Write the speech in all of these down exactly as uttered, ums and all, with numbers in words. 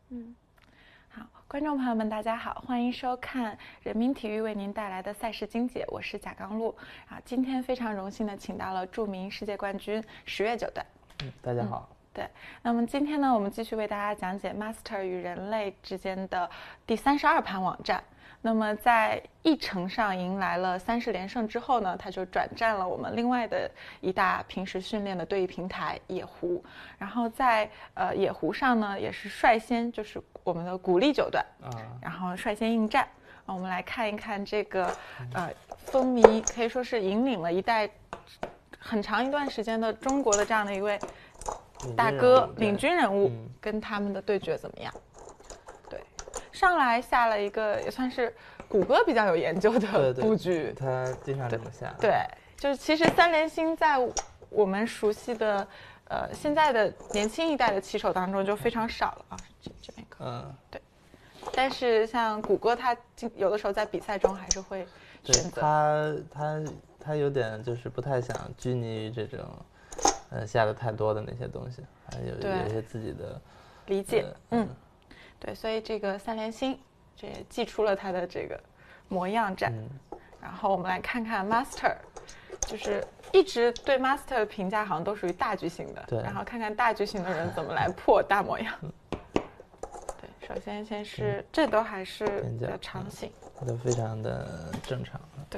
嗯，好，观众朋友们，大家好，欢迎收看人民体育为您带来的赛事精解，我是贾刚璐啊。今天非常荣幸的请到了著名世界冠军十月九段。 嗯，大家好。 嗯对，那么今天呢，我们继续为大家讲解 Master 与人类之间的第三十二盘网战。那么在议程上迎来了三十连胜之后呢，他就转战了我们另外的一大平时训练的对弈平台野狐。然后在呃野狐上呢，也是率先就是我们的鼓励九段啊，然后率先应战。我们来看一看这个呃风靡可以说是引领了一代很长一段时间的中国的这样的一位大哥领军人物，跟他们的对决怎么样？对，上来下了一个也算是谷歌比较有研究的布局。 对对，他经常这么下。 对，就是其实三连星在我们熟悉的呃现在的年轻一代的棋手当中就非常少了啊。这这边可嗯对，但是像谷歌他有的时候在比赛中还是会选择他他他有点就是不太想拘泥于这种。呃，下的太多的那些东西，还有有一些自己的理解，呃、嗯，对，所以这个三连星，这也祭出了他的这个模样战。嗯、然后我们来看看 Master， 就是一直对 Master 的评价好像都属于大局型的， 对， 然后看看大局型的人怎么来破大模样。对，首先先是、嗯、这都还是比较长型， 嗯、都非常的正常。 对。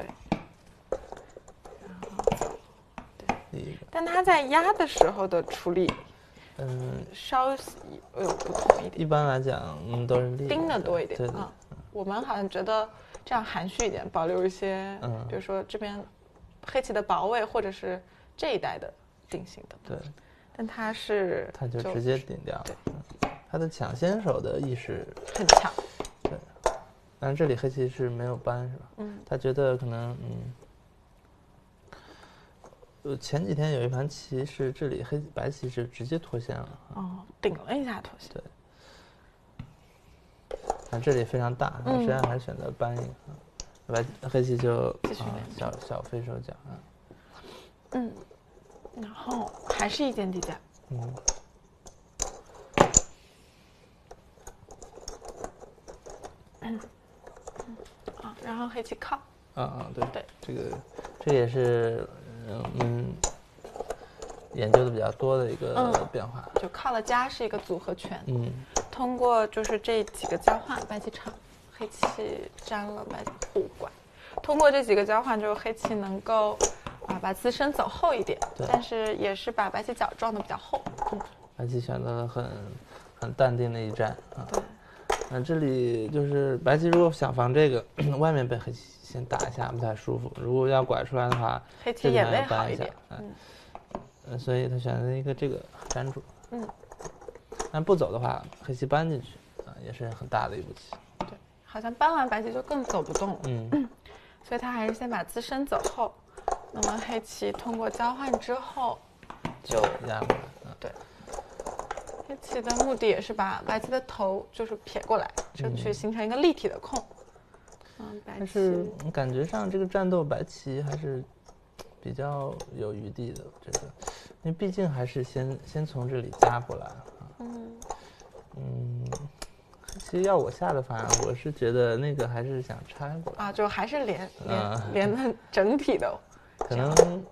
但他在压的时候的处理，嗯，稍有不同一点。 一般来讲，嗯，都是盯的多一点。 对的、 啊嗯。我们好像觉得这样含蓄一点，保留一些，嗯，比如说这边黑棋的保卫，或者是这一代的定型的。 对。 但他是， 他就直接顶掉了。对。他的抢先手的意识很强。 对。但是这里黑棋是没有扳，是吧？嗯。他觉得可能，嗯。前几天有一盘棋是这里黑白棋是直接脱线了， 哦，顶了一下脱线。 对，那这里非常大，实际上还是选择扳一个，白、嗯、黑棋就啊小小飞手脚啊。 嗯，然后还是一间底价。嗯。嗯。啊，然后黑棋靠。 啊啊，对对， 这个这也是。嗯，研究的比较多的一个变化， 嗯、就靠了家是一个组合拳。嗯，通过就是这几个交换，白棋长，黑棋粘了，白棋互拐。通过这几个交换，就是黑棋能够啊把自身走后一点，但是也是把白棋角撞得比较厚。嗯， 白棋选择了很很淡定的一战啊。对。那这里就是白棋如果想防这个，外面被黑棋先打一下不太舒服。如果要拐出来的话， 黑棋眼位好一点。 嗯，嗯，所以他选择一个这个粘住。嗯，但不走的话，黑棋搬进去啊，也是很大的一步棋。 对，好像搬完白棋就更走不动了。嗯，嗯所以他还是先把自身走后。那么黑棋通过交换之后，就压过来。嗯、 对。黑棋的目的也是把白棋的头就是撇过来，争取形成一个立体的空。 嗯，白棋。但是感觉上这个战斗白棋还是比较有余地的，我觉得，因为毕竟还是先先从这里夹过来啊。嗯嗯，其实要我下的话，我是觉得那个还是想拆过来啊，就还是连连、嗯、连的整体的， 可能。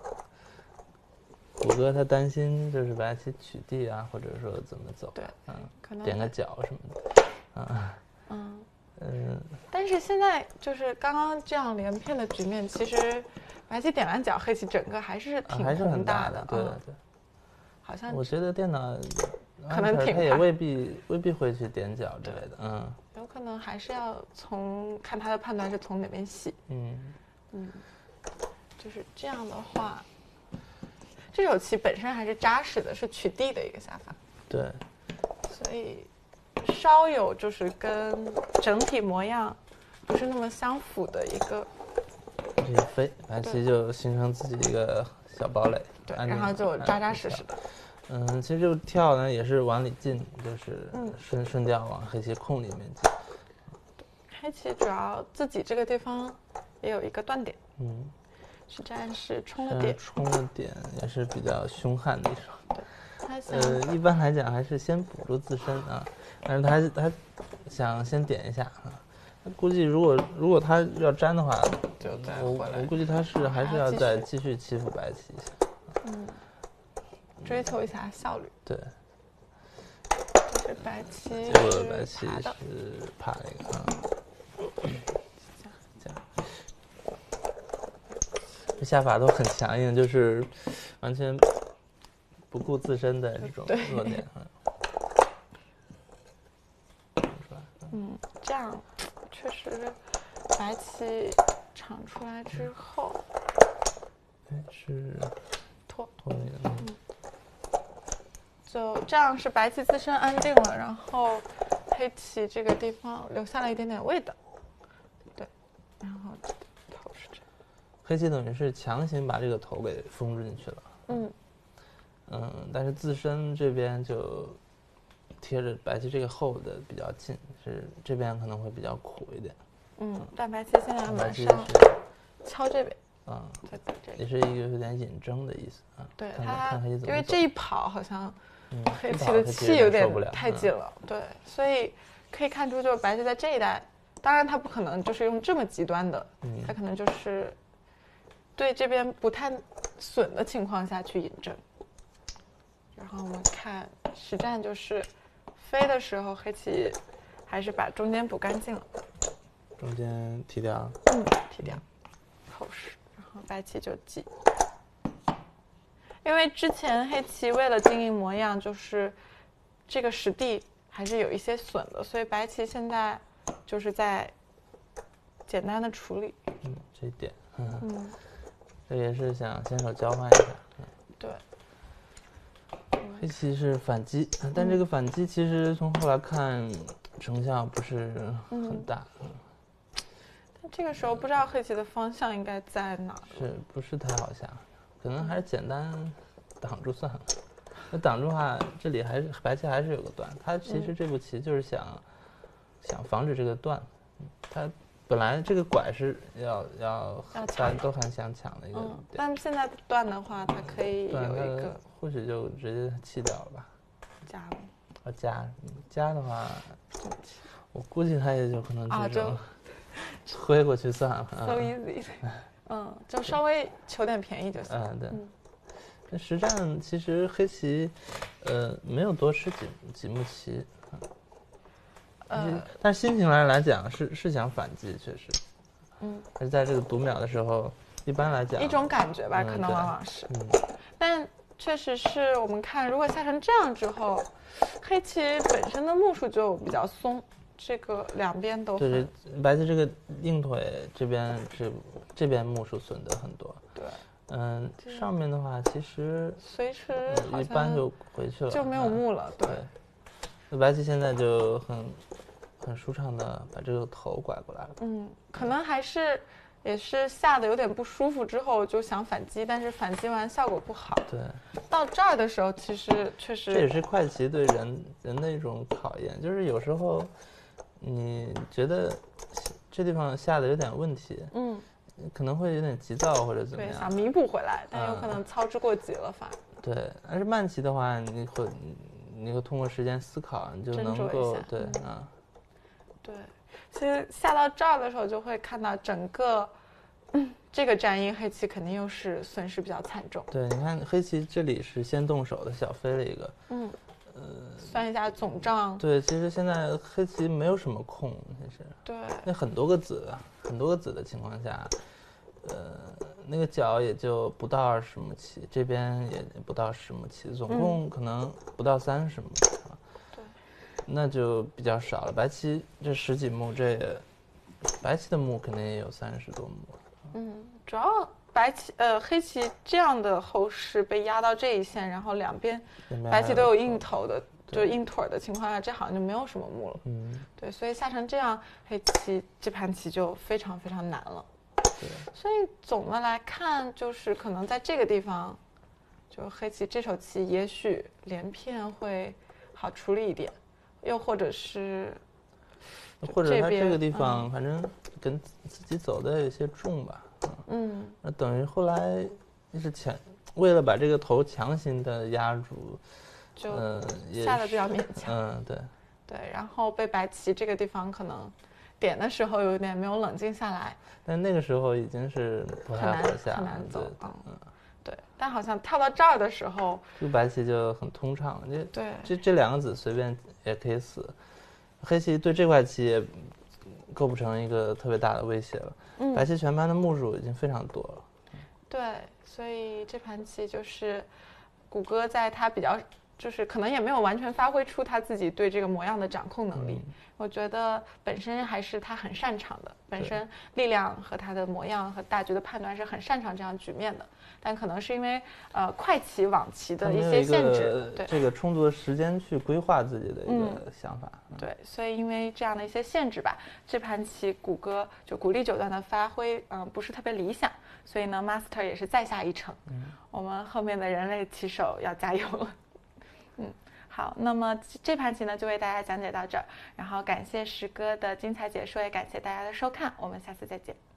谷歌他担心就是白棋取地啊，或者说怎么走， 对， 嗯， 可能点个角什么的，啊， 嗯嗯，但是现在就是刚刚这样连片的局面，其实白棋点完角，黑棋整个还是挺还是很大的，对对对， 好像我觉得电脑可能挺他也未必未必会去点角之类的，嗯， 有可能还是要从看他的判断是从哪边洗，嗯嗯，就是这样的话。这手棋本身还是扎实的，是取地的一个下法。 对， 所以稍有就是跟整体模样不是那么相符的一个。 这一飞，白棋就形成自己一个小堡垒， 对，然后就扎扎实实的。 嗯，其实这个跳呢也是往里进，就是顺、嗯、顺调往黑棋空里面进。 黑棋主要自己这个地方也有一个断点。嗯。实战是冲了点， 冲了点也是比较凶悍的一手。 对， 呃，一般来讲还是先补住自身啊，但是他他想先点一下啊。估计如果如果他要粘的话， 就再我回来。 我估计他是还是要再继续欺负白棋一下。 嗯，追求一下效率。 对。 这是白棋， 结果白棋是爬了一个啊。这样。这下法都很强硬，就是完全不顾自身的这种弱点。 嗯，这样确实，白棋长出来之后， 哎是拖拖那个， 嗯，就这样是白棋自身安定了，然后黑棋这个地方留下了一点点味道，对，然后头是这样， 黑棋等于是强行把这个头给封进去了， 嗯嗯，但是自身这边就贴着白棋这个厚的比较近，是这边可能会比较苦一点。 嗯，但白棋现在马上敲这边， 啊、 在这里也是一个有点引争的意思啊。 对看他看黑棋怎么走， 因为这一跑好像黑嗯、 棋的气有点太近了。 了，嗯、对，所以可以看出就是白棋在这一带，当然他不可能就是用这么极端的， 嗯、 他可能就是对这边不太损的情况下去引争。然后我们看实战就是飞的时候，黑棋还是把中间补干净了， 中间提掉， 嗯，提掉后势，然后白棋就记。因为之前黑棋为了经营模样，就是这个实地还是有一些损的，所以白棋现在就是在简单的处理。 嗯，这一点，嗯， 嗯， 这也是想先手交换一下。嗯、 对。 黑棋是反击，但这个反击其实从后来看成效不是很大。 嗯、但这个时候不知道黑棋的方向应该在哪， 是不是太好下？可能还是简单挡住算了。那挡住的话，这里还是白棋还是有个断。他其实这步棋就是想、嗯、想防止这个断。他本来这个拐是要要大家都很想抢的一个、 嗯，但现在断的话，它可以有一个， 或许就直接弃掉了吧。 加了。 啊加加的话，我估计他也就可能这种推过去算了。 So easy。嗯，就稍微求点便宜就行。 嗯，对。那实战其实黑棋，呃，没有多吃几几目棋。呃，但心情来来讲是是想反击，确实。嗯。而在这个读秒的时候，一般来讲。 一种感觉吧，嗯、可能往往是。嗯。但确实是我们看，如果下成这样之后，黑棋本身的目数就比较松。这个两边都对，白棋这个硬腿这边是这边目数损得很多。 对， 嗯，上面的话其实随时、 嗯、一般就回去了， 就没有目了。对， 那白棋现在就很很舒畅的把这个头拐过来了。 嗯，可能还是也是下的有点不舒服，之后就想反击，但是反击完效果不好。 对， 到这儿的时候，其实确实这也是快棋对人人的一种考验，就是有时候。你觉得这地方下的有点问题，嗯，可能会有点急躁或者怎么样， 对，想弥补回来，但有可能操之过急了，反而、 嗯。对，但是慢棋的话，你会你会通过时间思考，你就能够对啊、嗯。 对，其实下到这儿的时候，就会看到整个，嗯，这个战役黑棋肯定又是损失比较惨重。 对，你看黑棋这里是先动手的，小飞了一个，嗯。 呃，算一下总账。 对，其实现在黑棋没有什么空，其实。 对。 那很多个子，很多个子的情况下，呃，那个角也就不到二十目棋，这边也不到十目棋，总共可能不到三十目啊。 对。 那就比较少了。白棋这十几目，这也，白棋的目肯定也有三十多目。 嗯，主要。白棋呃黑棋这样的后势被压到这一线，然后两边白棋都有硬头的，就硬腿的情况下，这好像就没有什么目了。嗯，对，所以下成这样，黑棋这盘棋就非常非常难了。 对， 所以总的来看，就是可能在这个地方，就黑棋这手棋也许连片会好处理一点，又或者是， 或者他这个地方反正跟自己走的有些重吧。嗯，那等于后来是强为了把这个头强行的压住， 就下的比较勉强。 嗯，对对，然后被白棋这个地方可能点的时候有点没有冷静下来， 但那个时候已经是不太好下， 很难走。 对，嗯， 对，但好像跳到这儿的时候， 这个白棋就很通畅。这对， 这这两个子随便也可以死，黑棋对这块棋也构不成一个特别大的威胁了。嗯，白棋全盘的目数已经非常多了。 对，所以这盘棋就是谷歌在他比较。就是可能也没有完全发挥出他自己对这个模样的掌控能力，嗯、我觉得本身还是他很擅长的，本身力量和他的模样和大局的判断是很擅长这样局面的，但可能是因为呃快棋网棋的一些限制， 对这个充足的时间去规划自己的一个想法、 嗯，对，所以因为这样的一些限制吧，这盘棋谷歌就谷力九段的发挥嗯、呃、不是特别理想，所以呢 Master 也是再下一城，嗯、我们后面的人类棋手要加油了。嗯，好，那么这盘棋呢就为大家讲解到这儿，然后感谢石哥的精彩解说，也感谢大家的收看，我们下次再见。